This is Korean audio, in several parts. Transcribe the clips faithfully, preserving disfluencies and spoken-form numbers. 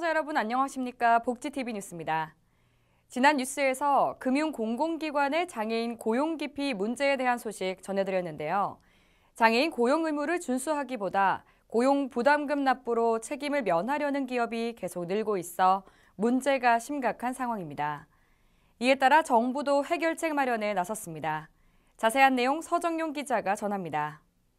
시청자 여러분 안녕하십니까? 복지티비 뉴스입니다. 지난 뉴스에서 금융공공기관의 장애인 고용기피 문제에 대한 소식 전해드렸는데요. 장애인 고용 의무를 준수하기보다 고용 부담금 납부로 책임을 면하려는 기업이 계속 늘고 있어 문제가 심각한 상황입니다. 이에 따라 정부도 해결책 마련에 나섰습니다. 자세한 내용 서정용 기자가 전합니다.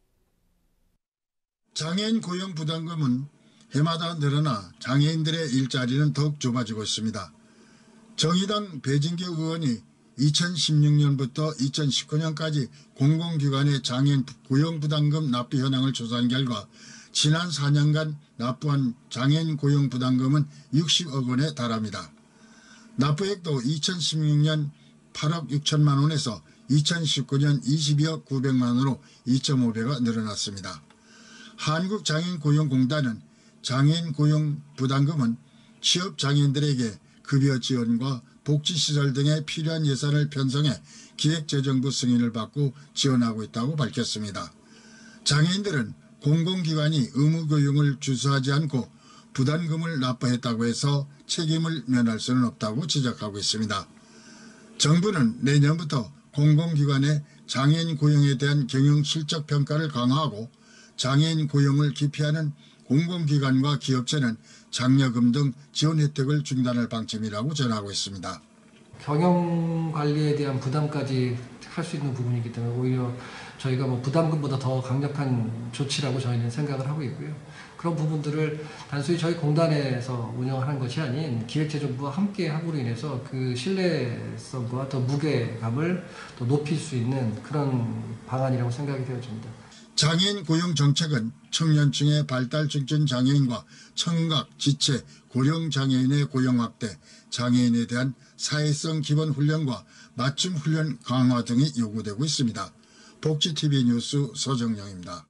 장애인 고용 부담금은 해마다 늘어나 장애인들의 일자리는 더욱 좁아지고 있습니다. 정의당 배진규 의원이 이천십육 년부터 이천십구 년까지 공공기관의 장애인 고용 부담금 납부 현황을 조사한 결과 지난 사 년간 납부한 장애인 고용 부담금은 육십억 원에 달합니다. 납부액도 이천십육 년 팔억 육천만 원에서 이천십구 년 이십이억 구백만 원으로 이 점 오 배가 늘어났습니다. 한국장애인고용공단은 장애인 고용 부담금은 취업장애인들에게 급여 지원과 복지시설 등에 필요한 예산을 편성해 기획재정부 승인을 받고 지원하고 있다고 밝혔습니다. 장애인들은 공공기관이 의무교육을 준수하지 않고 부담금을 납부했다고 해서 책임을 면할 수는 없다고 지적하고 있습니다. 정부는 내년부터 공공기관의 장애인 고용에 대한 경영 실적 평가를 강화하고 장애인 고용을 기피하는 공공기관과 기업체는 장려금 등 지원 혜택을 중단할 방침이라고 전하고 있습니다. 경영관리에 대한 부담까지 할 수 있는 부분이기 때문에 오히려 저희가 뭐 부담금보다 더 강력한 조치라고 저희는 생각을 하고 있고요. 그런 부분들을 단순히 저희 공단에서 운영하는 것이 아닌 기획재정부와 함께 함으로 인해서 그 신뢰성과 더 무게감을 더 높일 수 있는 그런 방안이라고 생각이 되어집니다. 장애인 고용 정책은 청년층의 발달 증진 장애인과 청각, 지체, 고령 장애인의 고용 확대, 장애인에 대한 사회성 기본 훈련과 맞춤 훈련 강화 등이 요구되고 있습니다. 복지티비 뉴스 서정영입니다.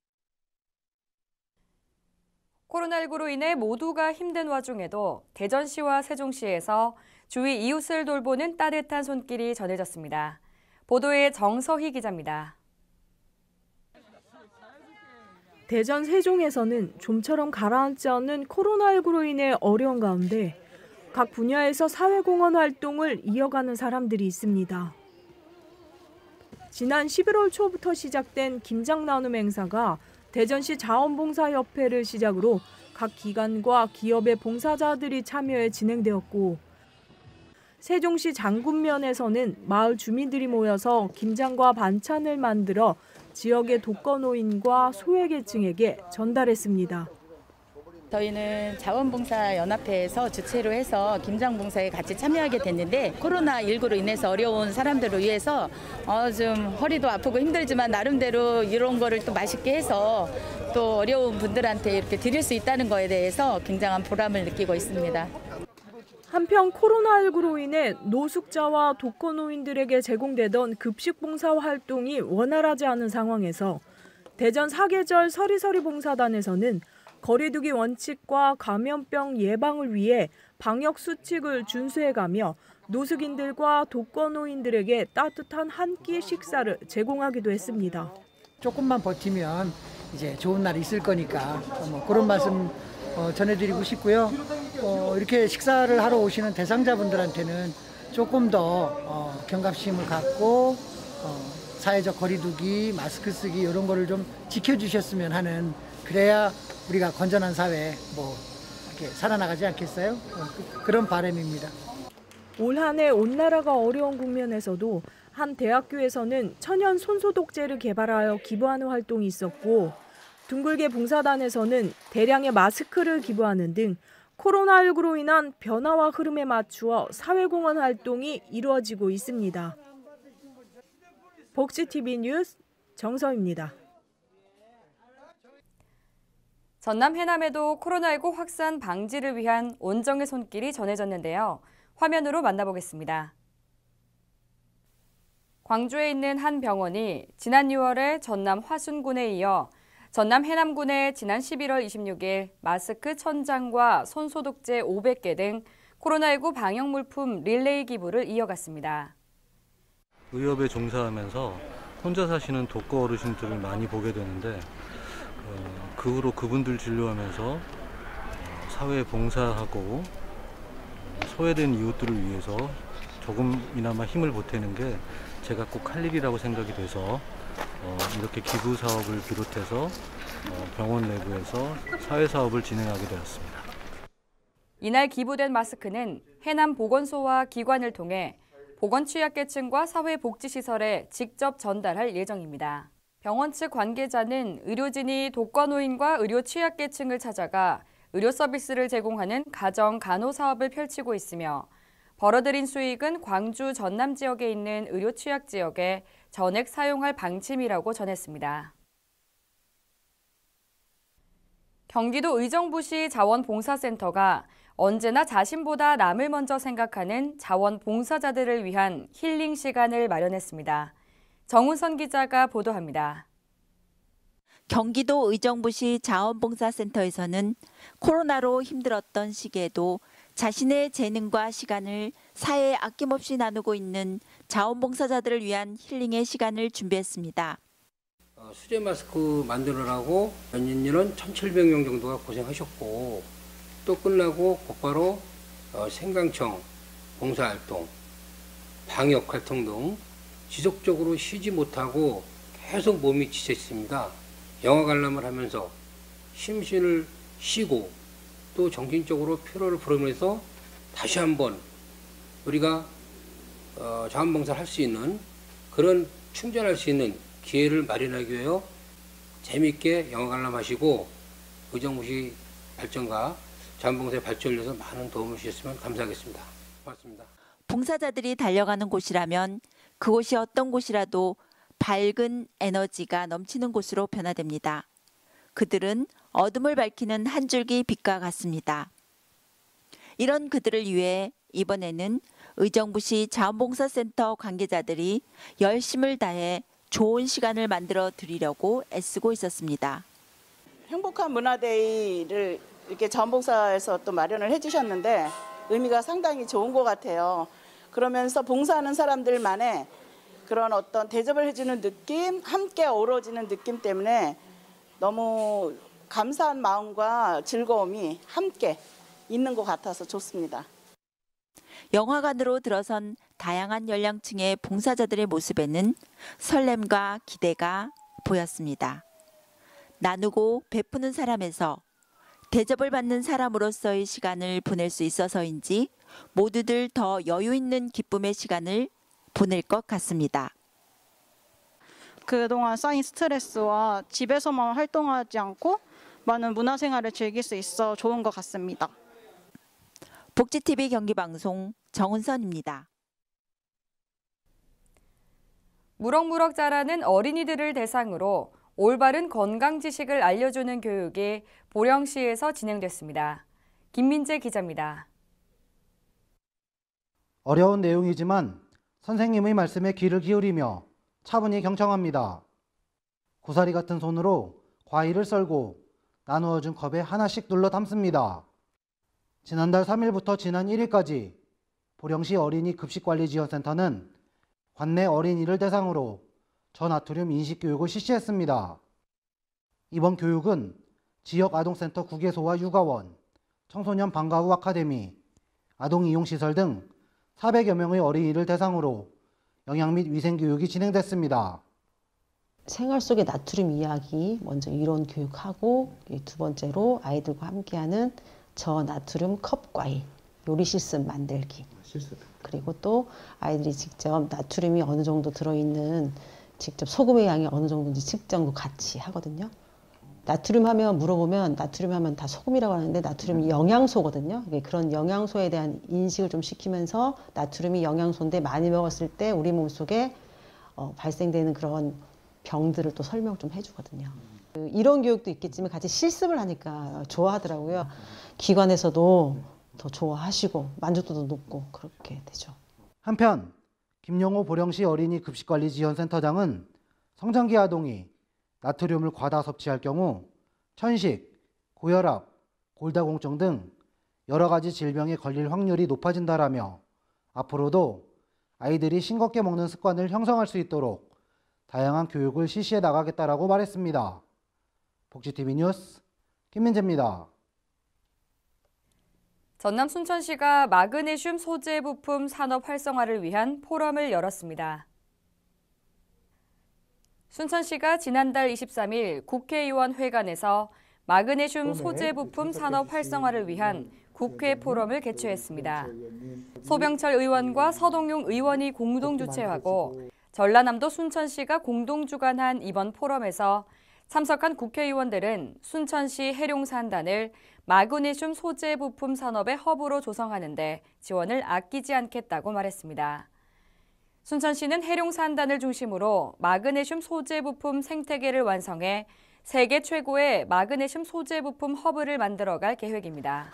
코로나십구로 인해 모두가 힘든 와중에도 대전시와 세종시에서 주위 이웃을 돌보는 따뜻한 손길이 전해졌습니다. 보도에 정서희 기자입니다. 대전 세종에서는 좀처럼 가라앉지 않는 코로나십구로 인해 어려운 가운데 각 분야에서 사회공헌 활동을 이어가는 사람들이 있습니다. 지난 십일월 초부터 시작된 김장 나눔 행사가 대전시 자원봉사협회를 시작으로 각 기관과 기업의 봉사자들이 참여해 진행되었고 세종시 장군면에서는 마을 주민들이 모여서 김장과 반찬을 만들어 지역의 독거노인과 소외계층에게 전달했습니다. 저희는 자원봉사연합회에서 주최로 해서 김장봉사에 같이 참여하게 됐는데 코로나십구로 인해서 어려운 사람들을 위해서 어 좀 허리도 아프고 힘들지만 나름대로 이런 거를 또 맛있게 해서 또 어려운 분들한테 이렇게 드릴 수 있다는 거에 대해서 굉장한 보람을 느끼고 있습니다. 한편 코로나십구로 인해 노숙자와 독거노인들에게 제공되던 급식봉사 활동이 원활하지 않은 상황에서 대전 사계절 서리서리 봉사단에서는 거리두기 원칙과 감염병 예방을 위해 방역 수칙을 준수해가며 노숙인들과 독거노인들에게 따뜻한 한 끼 식사를 제공하기도 했습니다. 조금만 버티면 이제 좋은 날이 있을 거니까 뭐 그런 말씀 어, 전해드리고 싶고요. 어, 이렇게 식사를 하러 오시는 대상자분들한테는 조금 더 어, 경각심을 갖고 어, 사회적 거리두기, 마스크 쓰기 이런 거를 좀 지켜주셨으면 하는 그래야 우리가 건전한 사회 뭐 이렇게 살아나가지 않겠어요? 어, 그런 바람입니다. 올 한 해 온 나라가 어려운 국면에서도 한 대학교에서는 천연 손소독제를 개발하여 기부하는 활동이 있었고 둥글게 봉사단에서는 대량의 마스크를 기부하는 등 코로나십구로 인한 변화와 흐름에 맞추어 사회공헌 활동이 이루어지고 있습니다. 복지티비 뉴스 정서입니다. 전남 해남에도 코로나십구 확산 방지를 위한 온정의 손길이 전해졌는데요. 화면으로 만나보겠습니다. 광주에 있는 한 병원이 지난 유월에 전남 화순군에 이어 전남 해남군에 지난 십일월 이십육일 마스크 천 장과 손소독제 오백 개 등 코로나십구 방역 물품 릴레이 기부를 이어갔습니다. 의협에 종사하면서 혼자 사시는 독거 어르신들을 많이 보게 되는데 어, 그 후로 그분들 진료하면서 사회에 봉사하고 소외된 이웃들을 위해서 조금이나마 힘을 보태는 게 제가 꼭 할 일이라고 생각이 돼서 어, 이렇게 기부 사업을 비롯해서 어, 병원 내부에서 사회 사업을 진행하게 되었습니다. 이날 기부된 마스크는 해남 보건소와 기관을 통해 보건 취약계층과 사회복지시설에 직접 전달할 예정입니다. 병원 측 관계자는 의료진이 독거노인과 의료 취약계층을 찾아가 의료 서비스를 제공하는 가정 간호 사업을 펼치고 있으며 벌어들인 수익은 광주 전남 지역에 있는 의료 취약 지역에 전액 사용할 방침이라고 전했습니다. 경기도 의정부시 자원봉사센터가 언제나 자신보다 남을 먼저 생각하는 자원봉사자들을 위한 힐링 시간을 마련했습니다. 정훈선 기자가 보도합니다. 경기도 의정부시 자원봉사센터에서는 코로나로 힘들었던 시기에도 자신의 재능과 시간을 사회에 아낌없이 나누고 있는 자원봉사자들을 위한 힐링의 시간을 준비했습니다. 어, 수제 마스크 만들으라고 연인들은 천칠백 명 정도가 고생하셨고 또 끝나고 곧바로 어, 생강청, 봉사활동, 방역활동 등 지속적으로 쉬지 못하고 계속 몸이 지쳤습니다. 영화 관람을 하면서 심신을 쉬고 또 정신적으로 피로를 풀으면서 다시 한번 우리가 어, 자원봉사를 할 수 있는 그런 충전할 수 있는 기회를 마련하기 위해 재미있게 영화 관람하시고 의정부시 발전과 자원봉사의 발전을 위해서 많은 도움을 주셨으면 감사하겠습니다. 고맙습니다. 봉사자들이 달려가는 곳이라면 그곳이 어떤 곳이라도 밝은 에너지가 넘치는 곳으로 변화됩니다. 그들은 어둠을 밝히는 한 줄기 빛과 같습니다. 이런 그들을 위해 이번에는 의정부시 자원봉사센터 관계자들이 열심을 다해 좋은 시간을 만들어 드리려고 애쓰고 있었습니다. 행복한 문화데이를 이렇게 자원봉사에서 또 마련을 해주셨는데 의미가 상당히 좋은 것 같아요. 그러면서 봉사하는 사람들만의 그런 어떤 대접을 해주는 느낌, 함께 어우러지는 느낌 때문에 너무 감사한 마음과 즐거움이 함께 있는 것 같아서 좋습니다. 영화관으로 들어선 다양한 연령층의 봉사자들의 모습에는 설렘과 기대가 보였습니다. 나누고 베푸는 사람에서 대접을 받는 사람으로서의 시간을 보낼 수 있어서인지 모두들 더 여유 있는 기쁨의 시간을 보낼 것 같습니다. 그동안 쌓인 스트레스와 집에서만 활동하지 않고 많은 문화생활을 즐길 수 있어 좋은 것 같습니다. 복지티비 경기방송 정은선입니다. 무럭무럭 자라는 어린이들을 대상으로 올바른 건강 지식을 알려주는 교육이 보령시에서 진행됐습니다. 김민재 기자입니다. 어려운 내용이지만 선생님의 말씀에 귀를 기울이며 차분히 경청합니다. 고사리 같은 손으로 과일을 썰고 나누어준 컵에 하나씩 눌러 담습니다. 지난달 삼 일부터 지난 일 일까지 보령시 어린이 급식관리지원센터는 관내 어린이를 대상으로 저나트륨 인식 교육을 실시했습니다. 이번 교육은 지역 아동센터 국외소와 육아원, 청소년 방과후 아카데미, 아동이용시설 등 사백여 명의 어린이를 대상으로 영양 및 위생 교육이 진행됐습니다. 생활 속의 나트륨 이야기 먼저 이론 교육하고 두 번째로 아이들과 함께하는 저나트륨 컵 과일 요리 실습 만들기. 실습. 그리고 또 아이들이 직접 나트륨이 어느 정도 들어있는 직접 소금의 양이 어느 정도인지 측정도 같이 하거든요. 나트륨 하면 물어보면 나트륨 하면 다 소금이라고 하는데 나트륨이 영양소거든요. 그런 영양소에 대한 인식을 좀 시키면서 나트륨이 영양소인데 많이 먹었을 때 우리 몸속에 어, 발생되는 그런 병들을 또 설명 좀 해주거든요. 이런 교육도 있겠지만 같이 실습을 하니까 좋아하더라고요. 기관에서도 더 좋아하시고 만족도도 높고 그렇게 되죠. 한편 김영호 보령시 어린이 급식관리지원센터장은 성장기 아동이 나트륨을 과다 섭취할 경우 천식, 고혈압, 골다공증 등 여러 가지 질병에 걸릴 확률이 높아진다라며 앞으로도 아이들이 싱겁게 먹는 습관을 형성할 수 있도록 다양한 교육을 실시해 나가겠다라고 말했습니다. 복지티비 뉴스 김민재입니다. 전남 순천시가 마그네슘 소재 부품 산업 활성화를 위한 포럼을 열었습니다. 순천시가 지난달 이십삼 일 국회의원 회관에서 마그네슘 소재 부품 산업 활성화를 위한 국회 포럼을 개최했습니다. 소병철 의원과 서동용 의원이 공동 주최하고 전라남도 순천시가 공동 주관한 이번 포럼에서 참석한 국회의원들은 순천시 해룡산단을 마그네슘 소재 부품 산업의 허브로 조성하는 데 지원을 아끼지 않겠다고 말했습니다. 순천시는 해룡산단을 중심으로 마그네슘 소재 부품 생태계를 완성해 세계 최고의 마그네슘 소재 부품 허브를 만들어갈 계획입니다.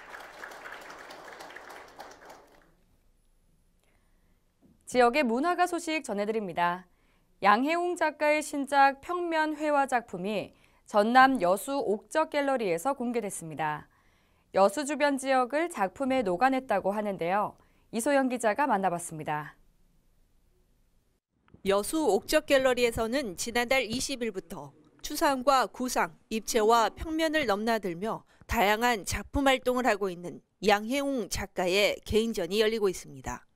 지역의 문화가 소식 전해드립니다. 양혜웅 작가의 신작 평면 회화 작품이 전남 여수 옥적 갤러리에서 공개됐습니다. 여수 주변 지역을 작품에 녹아냈다고 하는데요. 이소영 기자가 만나봤습니다. 여수 옥적 갤러리에서는 지난달 이십 일부터 추상과 구상, 입체와 평면을 넘나들며 다양한 작품 활동을 하고 있는 양혜웅 작가의 개인전이 열리고 있습니다.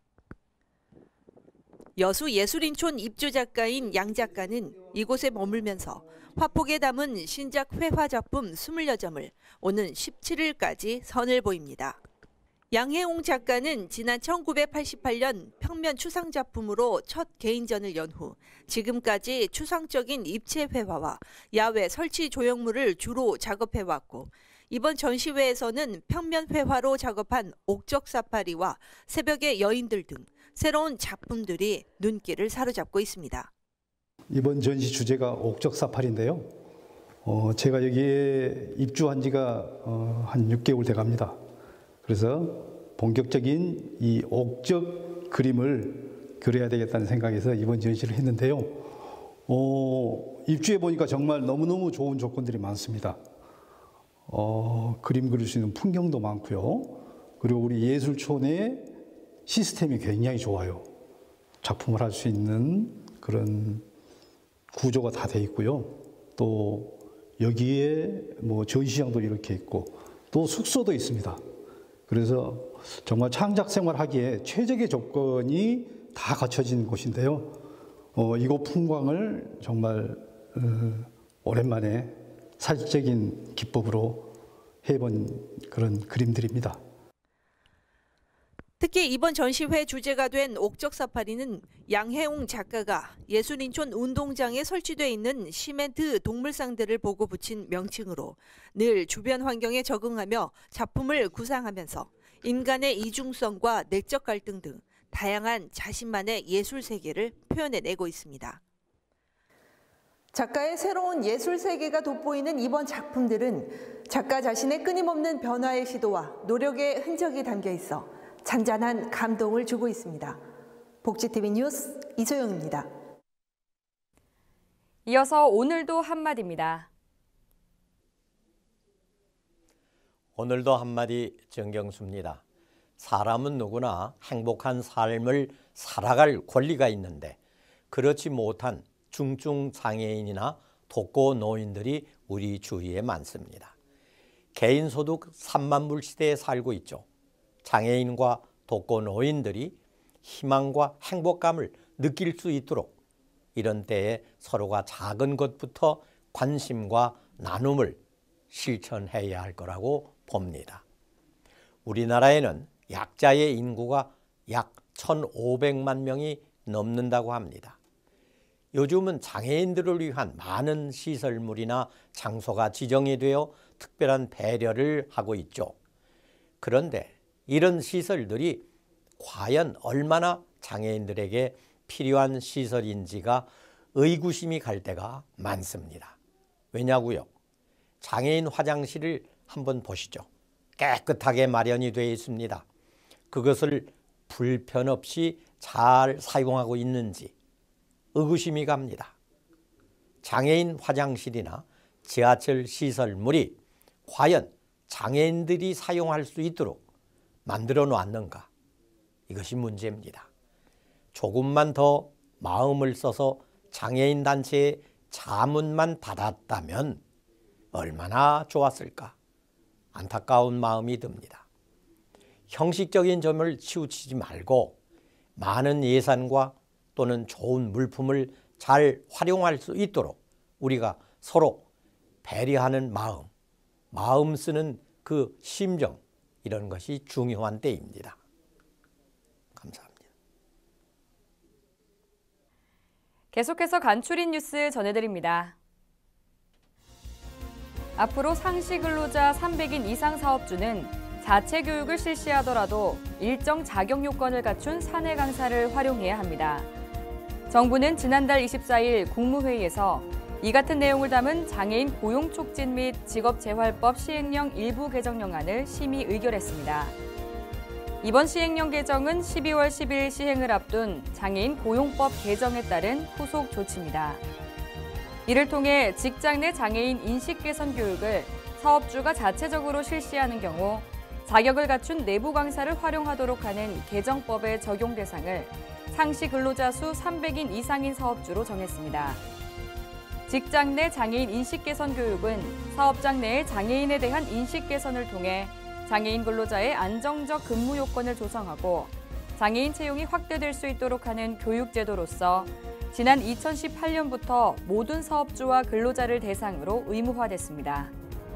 여수 예술인촌 입주 작가인 양 작가는 이곳에 머물면서 화폭에 담은 신작 회화 작품 이십여 점을 오는 십칠 일까지 선을 보입니다. 양혜웅 작가는 지난 천구백팔십팔 년 평면 추상 작품으로 첫 개인전을 연 후 지금까지 추상적인 입체 회화와 야외 설치 조형물을 주로 작업해왔고 이번 전시회에서는 평면 회화로 작업한 옥적 사파리와 새벽의 여인들 등 새로운 작품들이 눈길을 사로잡고 있습니다. 이번 전시 주제가 옥적 사파리인데요. 어, 제가 여기에 입주한 지가 어, 한 육 개월 돼 갑니다. 그래서 본격적인 이 옥적 그림을 그려야 되겠다는 생각에서 이번 전시를 했는데요. 어, 입주해 보니까 정말 너무너무 좋은 조건들이 많습니다. 어, 그림 그릴 수 있는 풍경도 많고요. 그리고 우리 예술촌의 시스템이 굉장히 좋아요. 작품을 할 수 있는 그런 구조가 다 돼 있고요. 또 여기에 뭐 전시장도 이렇게 있고 또 숙소도 있습니다. 그래서 정말 창작 생활하기에 최적의 조건이 다 갖춰진 곳인데요. 어, 이곳 풍광을 정말 어, 오랜만에 사실적인 기법으로 해본 그런 그림들입니다. 특히 이번 전시회 주제가 된 옥적 사파리는 양혜웅 작가가 예술인촌 운동장에 설치되어 있는 시멘트 동물상들을 보고 붙인 명칭으로 늘 주변 환경에 적응하며 작품을 구상하면서 인간의 이중성과 내적 갈등 등 다양한 자신만의 예술 세계를 표현해내고 있습니다. 작가의 새로운 예술 세계가 돋보이는 이번 작품들은 작가 자신의 끊임없는 변화의 시도와 노력의 흔적이 담겨 있어 잔잔한 감동을 주고 있습니다. 복지티비 뉴스 이소영입니다. 이어서 오늘도 한마디입니다. 오늘도 한마디 정경수입니다. 사람은 누구나 행복한 삶을 살아갈 권리가 있는데 그렇지 못한 중증장애인이나 독거노인들이 우리 주위에 많습니다. 개인소득 삼만 불 시대에 살고 있죠. 장애인과 독거노인들이 희망과 행복감을 느낄 수 있도록 이런 때에 서로가 작은 것부터 관심과 나눔을 실천해야 할 거라고 봅니다. 우리나라에는 약자의 인구가 약 천오백만 명이 넘는다고 합니다. 요즘은 장애인들을 위한 많은 시설물이나 장소가 지정이 되어 특별한 배려를 하고 있죠. 그런데 이런 시설들이 과연 얼마나 장애인들에게 필요한 시설인지가 의구심이 갈 때가 많습니다. 왜냐고요? 장애인 화장실을 한번 보시죠. 깨끗하게 마련이 되어 있습니다. 그것을 불편 없이 잘 사용하고 있는지 의구심이 갑니다. 장애인 화장실이나 지하철 시설물이 과연 장애인들이 사용할 수 있도록 만들어 놨는가? 이것이 문제입니다. 조금만 더 마음을 써서 장애인 단체의 자문만 받았다면 얼마나 좋았을까? 안타까운 마음이 듭니다. 형식적인 점을 치우치지 말고 많은 예산과 또는 좋은 물품을 잘 활용할 수 있도록 우리가 서로 배려하는 마음, 마음 쓰는 그 심정, 이런 것이 중요한 때입니다. 감사합니다. 계속해서 간추린 뉴스 전해드립니다. 앞으로 상시 근로자 삼백 인 이상 사업주는 자체 교육을 실시하더라도 일정 자격 요건을 갖춘 사내 강사를 활용해야 합니다. 정부는 지난달 이십사 일 국무회의에서 이 같은 내용을 담은 장애인 고용 촉진 및 직업재활법 시행령 일부 개정령안을 심의 의결했습니다. 이번 시행령 개정은 십이월 십일 시행을 앞둔 장애인 고용법 개정에 따른 후속 조치입니다. 이를 통해 직장 내 장애인 인식 개선 교육을 사업주가 자체적으로 실시하는 경우 자격을 갖춘 내부 강사를 활용하도록 하는 개정법의 적용 대상을 상시 근로자 수 삼백 인 이상인 사업주로 정했습니다. 직장 내 장애인 인식 개선 교육은 사업장 내의 장애인에 대한 인식 개선을 통해 장애인 근로자의 안정적 근무 요건을 조성하고 장애인 채용이 확대될 수 있도록 하는 교육 제도로서 지난 이천십팔 년부터 모든 사업주와 근로자를 대상으로 의무화됐습니다.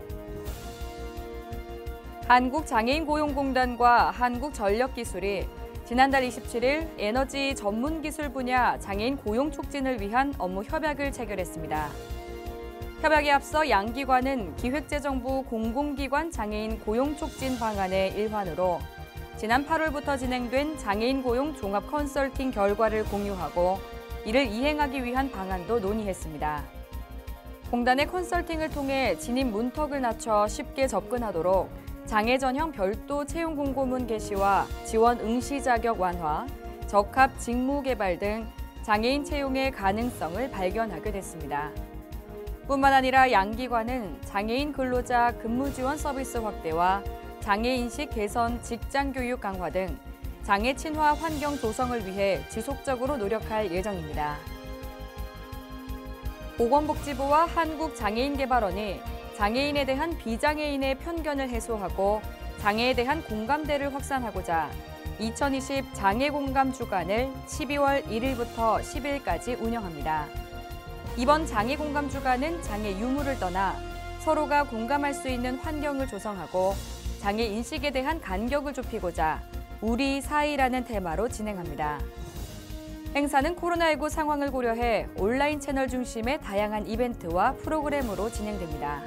한국장애인고용공단과 한국전력기술이 지난달 이십칠 일 에너지 전문 기술 분야 장애인 고용 촉진을 위한 업무 협약을 체결했습니다. 협약에 앞서 양 기관은 기획재정부 공공기관 장애인 고용 촉진 방안의 일환으로 지난 팔월부터 진행된 장애인 고용 종합 컨설팅 결과를 공유하고 이를 이행하기 위한 방안도 논의했습니다. 공단의 컨설팅을 통해 진입 문턱을 낮춰 쉽게 접근하도록 장애 전형 별도 채용 공고문 게시와 지원 응시 자격 완화, 적합 직무 개발 등 장애인 채용의 가능성을 발견하게 됐습니다. 뿐만 아니라 양 기관은 장애인 근로자 근무 지원 서비스 확대와 장애인식 개선 직장 교육 강화 등 장애 친화 환경 조성을 위해 지속적으로 노력할 예정입니다. 보건복지부와 한국장애인개발원이 장애인에 대한 비장애인의 편견을 해소하고 장애에 대한 공감대를 확산하고자 이천이십 장애공감 주간을 십이월 일일부터 십일까지 운영합니다. 이번 장애공감 주간은 장애 유무를 떠나 서로가 공감할 수 있는 환경을 조성하고 장애 인식에 대한 간격을 좁히고자 우리 사이라는 테마로 진행합니다. 행사는 코로나십구 상황을 고려해 온라인 채널 중심의 다양한 이벤트와 프로그램으로 진행됩니다.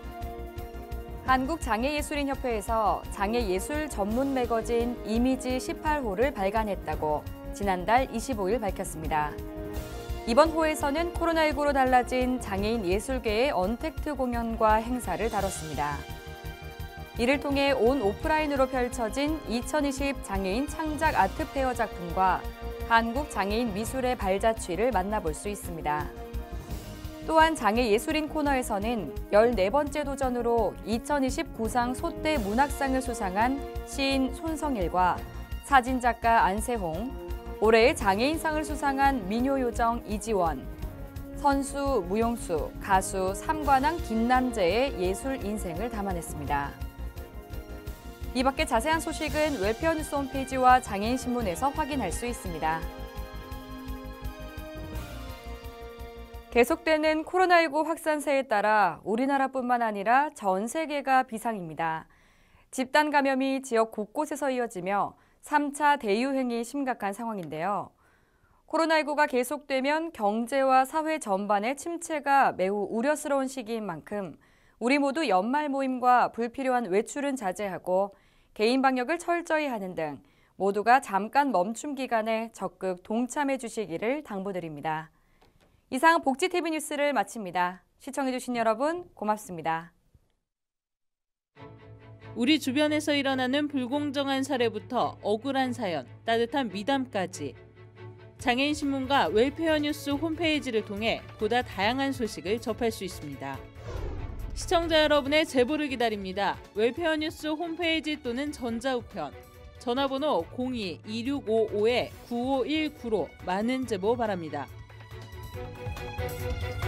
한국장애예술인협회에서 장애예술 전문 매거진 이미지 십팔 호를 발간했다고 지난달 이십오 일 밝혔습니다. 이번 호에서는 코로나십구로 달라진 장애인 예술계의 언택트 공연과 행사를 다뤘습니다. 이를 통해 온 오프라인으로 펼쳐진 이천이십 장애인 창작 아트 페어 작품과 한국 장애인 미술의 발자취를 만나볼 수 있습니다. 또한 장애예술인 코너에서는 열네 번째 도전으로 이천이십 구상 소대 문학상을 수상한 시인 손성일과 사진작가 안세홍, 올해의 장애인상을 수상한 미녀요정 이지원, 선수 무용수, 가수 삼관왕 김남재의 예술 인생을 담아냈습니다. 이 밖에 자세한 소식은 웰페어 뉴스 홈페이지와 장애인신문에서 확인할 수 있습니다. 계속되는 코로나십구 확산세에 따라 우리나라뿐만 아니라 전 세계가 비상입니다. 집단 감염이 지역 곳곳에서 이어지며 삼 차 대유행이 심각한 상황인데요. 코로나십구가 계속되면 경제와 사회 전반의 침체가 매우 우려스러운 시기인 만큼 우리 모두 연말 모임과 불필요한 외출은 자제하고 개인 방역을 철저히 하는 등 모두가 잠깐 멈춤 기간에 적극 동참해 주시기를 당부드립니다. 이상 복지티비 뉴스를 마칩니다. 시청해주신 여러분 고맙습니다. 우리 주변에서 일어나는 불공정한 사례부터 억울한 사연, 따뜻한 미담까지 장애인신문과 웰페어 뉴스 홈페이지를 통해 보다 다양한 소식을 접할 수 있습니다. 시청자 여러분의 제보를 기다립니다. 웰페어 뉴스 홈페이지 또는 전자우편, 전화번호 공이 이육오오 구오일구로 많은 제보 바랍니다.